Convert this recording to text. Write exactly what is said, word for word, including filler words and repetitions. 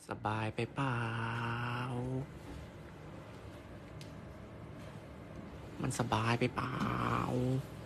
สบายไปเปล่ามันสบายไปเปล่า